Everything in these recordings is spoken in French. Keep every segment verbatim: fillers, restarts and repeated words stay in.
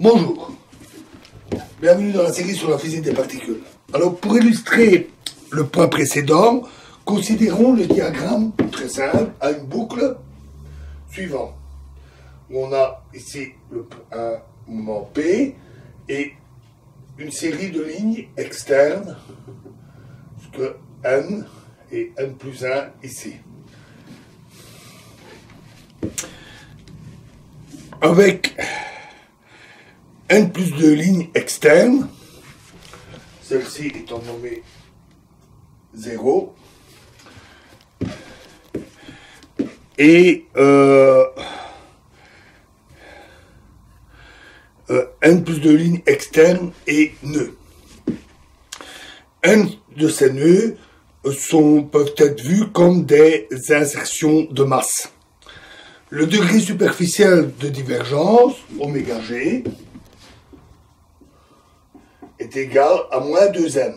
Bonjour, bienvenue dans la série sur la physique des particules. Alors pour illustrer le point précédent, considérons le diagramme très simple à une boucle suivant. Où on a ici le, un moment P et une série de lignes externes, que N et N plus un ici. Avec N plus deux lignes externes, celle-ci étant nommée zéro, et euh, euh, N plus deux lignes externes et nœuds. N de ces nœuds sont, peuvent être vus comme des insertions de masse. Le degré superficiel de divergence, oméga G, est égal à moins deux m.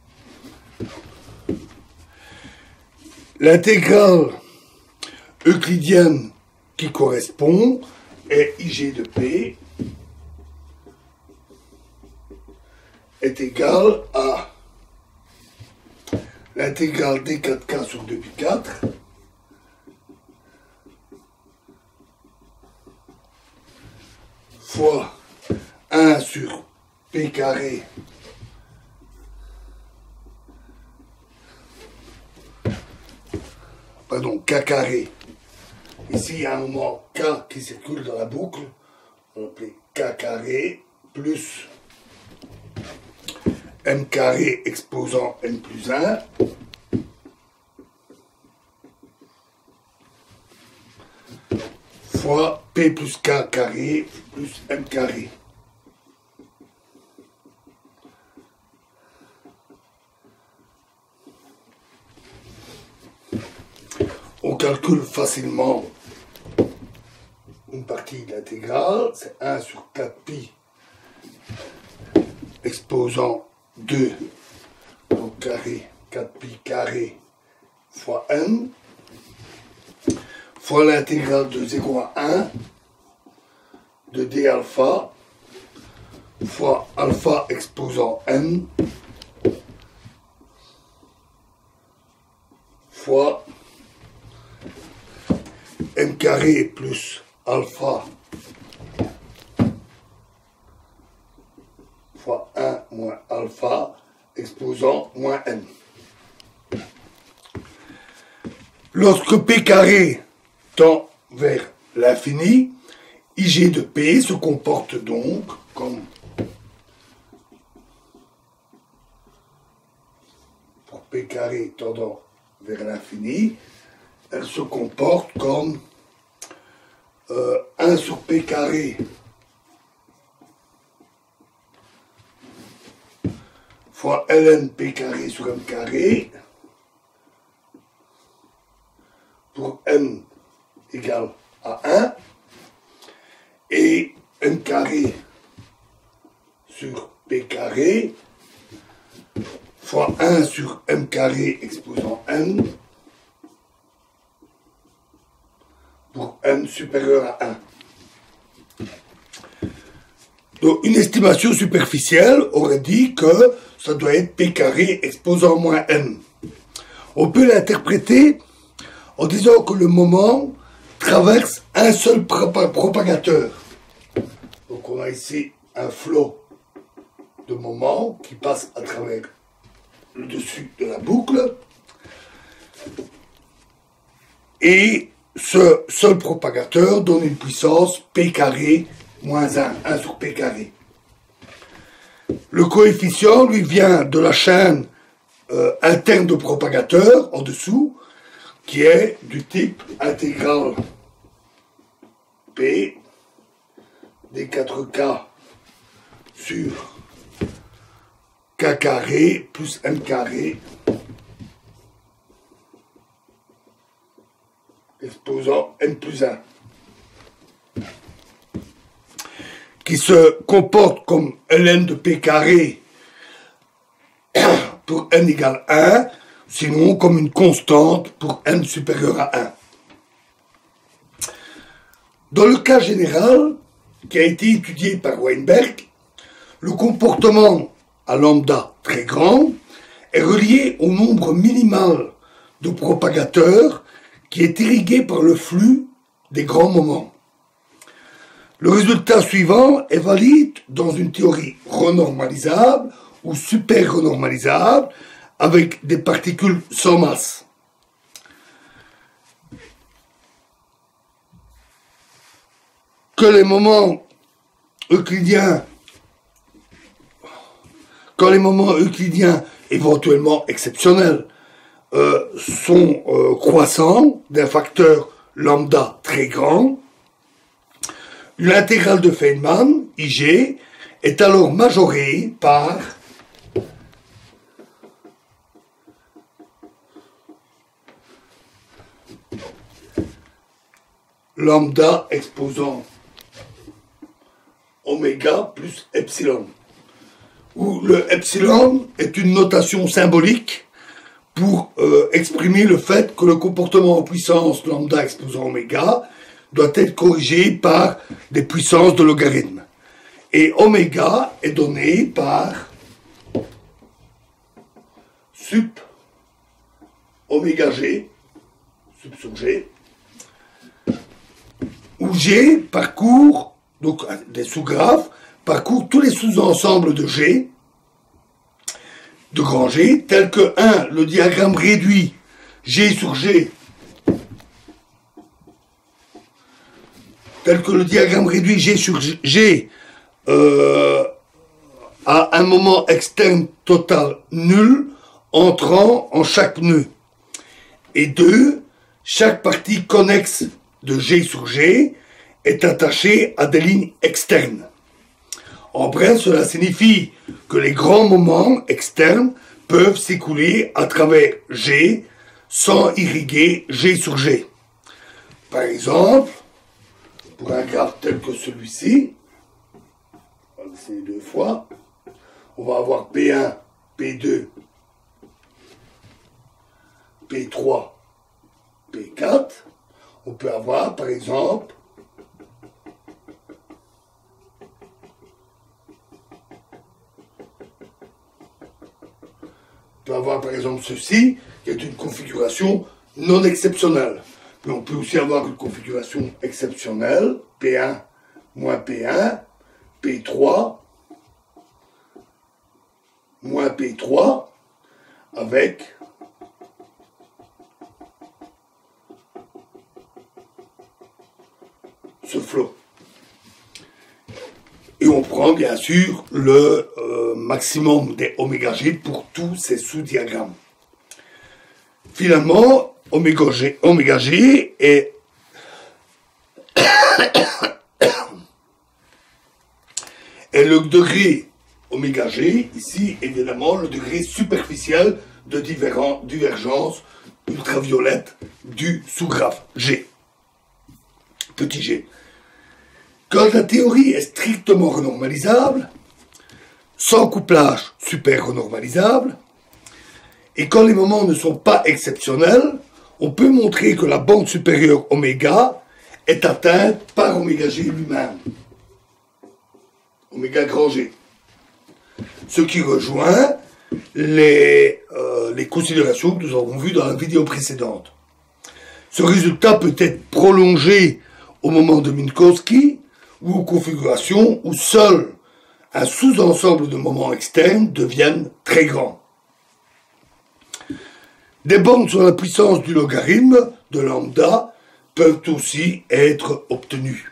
L'intégrale euclidienne qui correspond est I G de P est égale à l'intégrale d quatre k sur deux pi quatre fois un sur P carré pardon, K carré. Ici, il y a un moment K qui circule dans la boucle, on va l'appeler K carré plus M carré exposant N plus un fois P plus K carré plus M carré. On calcule facilement une partie de l'intégrale, c'est un sur quatre pi exposant deux au carré, quatre pi carré fois n, fois l'intégrale de zéro à un de d alpha fois alpha exposant n fois m carré plus alpha fois un moins alpha exposant moins n. Lorsque P carré tend vers l'infini, I G de P se comporte donc comme, pour P carré tendant vers l'infini, elle se comporte comme euh, un sur P carré fois ln P carré sur M carré pour n égale à un et M carré sur P carré fois un sur M carré exposant n pour n supérieur à un. Donc une estimation superficielle aurait dit que ça doit être P carré exposant moins n. On peut l'interpréter en disant que le moment traverse un seul propagateur. Donc on a ici un flot de moment qui passe à travers le dessus de la boucle. Et ce seul propagateur donne une puissance P carré moins un, un sur P carré. Le coefficient lui vient de la chaîne euh, interne de propagateur en dessous, qui est du type intégrale P d quatre k sur K carré plus M carré exposant N plus un, qui se comporte comme ln de P carré pour n égale un, sinon comme une constante pour n supérieur à un. Dans le cas général, qui a été étudié par Weinberg, le comportement à lambda très grand est relié au nombre minimal de propagateurs qui est irrigué par le flux des grands moments. Le résultat suivant est valide dans une théorie renormalisable ou super renormalisable avec des particules sans masse. Que les moments euclidiens, quand les moments euclidiens éventuellement exceptionnels euh, sont euh, croissants d'un facteur lambda très grand, l'intégrale de Feynman, I G, est alors majorée par lambda exposant oméga plus epsilon, où le epsilon est une notation symbolique pour euh, exprimer le fait que le comportement en puissance lambda exposant oméga doit être corrigé par des puissances de logarithme. Et oméga est donné par sup oméga g, sup sur g, où G parcourt, donc des sous-graphes, parcourt tous les sous-ensembles de G, de grand G, tels que un, le diagramme réduit G sur G, tel que le diagramme réduit G sur G euh, à un moment externe total nul entrant en chaque nœud. Et deux, chaque partie connexe de G sur G est attachée à des lignes externes. En bref, cela signifie que les grands moments externes peuvent s'écouler à travers G sans irriguer G sur G. Par exemple, pour un graphe tel que celui-ci, on va dessiner deux fois, on va avoir P un, P deux, P trois, P quatre. On peut avoir, par exemple, on peut avoir, par exemple, ceci, qui est une configuration non exceptionnelle. Mais on peut aussi avoir une configuration exceptionnelle, P un moins P un, P trois moins P trois, avec ce flot. Et on prend bien sûr le euh, maximum des oméga G pour tous ces sous-diagrammes. Finalement, oméga G, oméga G est et le degré oméga G, ici évidemment le degré superficiel de divergence ultraviolette du sous-graphe G, petit g. Quand la théorie est strictement renormalisable, sans couplage super renormalisable, et quand les moments ne sont pas exceptionnels, on peut montrer que la bande supérieure oméga est atteinte par oméga G lui-même, oméga grand G. Ce qui rejoint les, euh, les considérations que nous avons vues dans la vidéo précédente. Ce résultat peut être prolongé au moment de Minkowski ou aux configurations où seul un sous-ensemble de moments externes deviennent très grands. Des bornes sur la puissance du logarithme de lambda peuvent aussi être obtenues.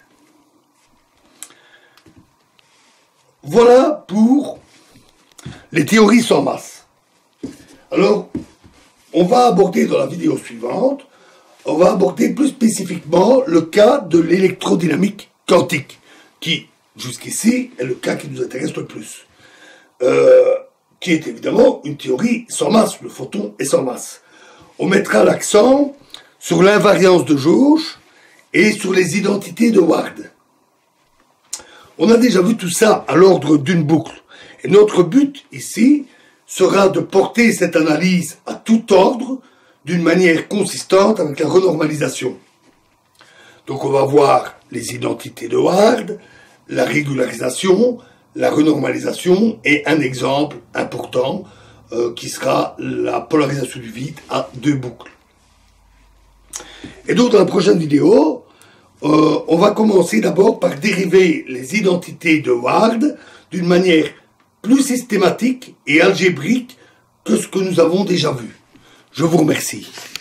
Voilà pour les théories sans masse. Alors, on va aborder dans la vidéo suivante, on va aborder plus spécifiquement le cas de l'électrodynamique quantique, qui, jusqu'ici, est le cas qui nous intéresse le plus, euh, qui est évidemment une théorie sans masse, le photon est sans masse. On mettra l'accent sur l'invariance de jauge et sur les identités de Ward. On a déjà vu tout ça à l'ordre d'une boucle. Et notre but ici sera de porter cette analyse à tout ordre d'une manière consistante avec la renormalisation. Donc on va voir les identités de Ward, la régularisation, la renormalisation et un exemple important euh, qui sera la polarisation du vide à deux boucles. Et donc dans la prochaine vidéo, euh, on va commencer d'abord par dériver les identités de Ward d'une manière plus systématique et algébrique que ce que nous avons déjà vu. Je vous remercie.